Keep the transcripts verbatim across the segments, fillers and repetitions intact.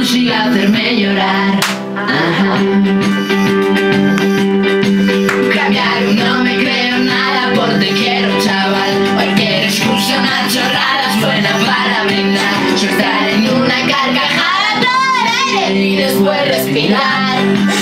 consiga hacerme llorar. Ajá. Cambiar, no me creo nada por te quiero, chaval. Cualquier excusa, una chorrada es buena para brindar. Soltar en una carcajada todo el aire y después respirar.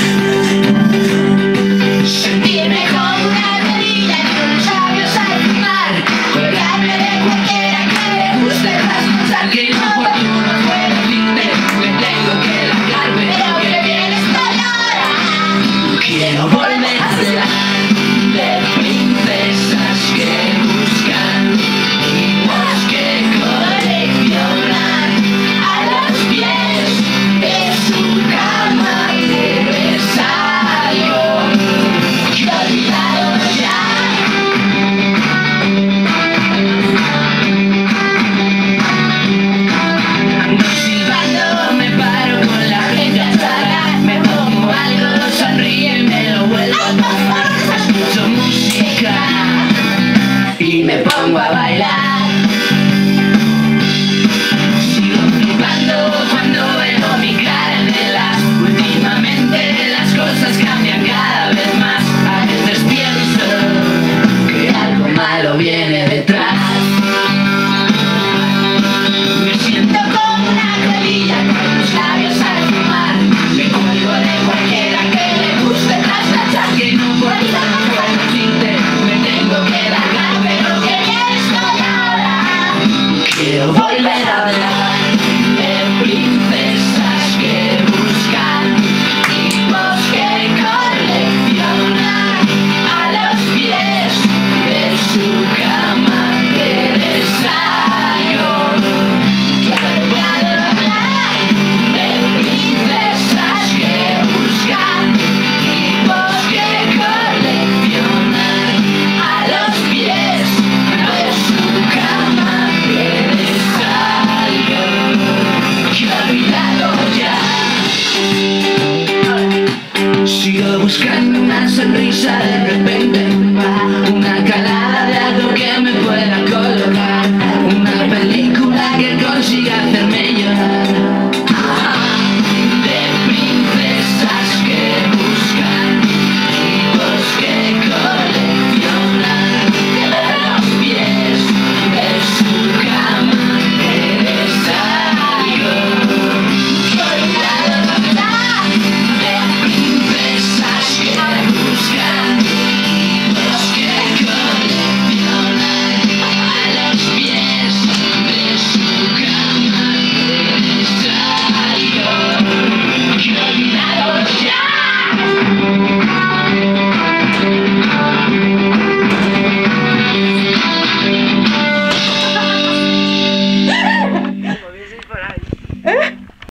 Sentirme como una cerilla y unos labios al fumar. Colgarme de cualquiera que le guste trasnochar. Que inoportuno fue decirte que tengo que largarme, pero que bien estoy ahora. Quiero volver a hablar de princesas que buscan himnos que coleccionar a los pies de su cama. Debes algo que he olvidado ya. Ando silbando, me paro con la gente atada. Me pongo algo, sonríe y me lo vuelvo a tomar. Escucho música y me pongo a bailar. Sigo flipando cuando veo mi cara en el as. Últimamente las cosas cambian cada vez más. A veces pienso que algo malo viene detrás. Me siento como una colilla con los labios al fumar. Me cuelgo de cualquiera que le guste trasnochar. Que no puedo, no puedo decirte, me tengo que largar, pero que bien estoy ahora. Quiero volver a hablar de princesas que buscan himnos que coleccionar a los pies de su cama. Eres algo que he olvidado hablar de princesas que buscan himnos que coleccionar a los pies de su cama. Eres algo que he olvidado ya. Sigo buscando una sonrisa de repente.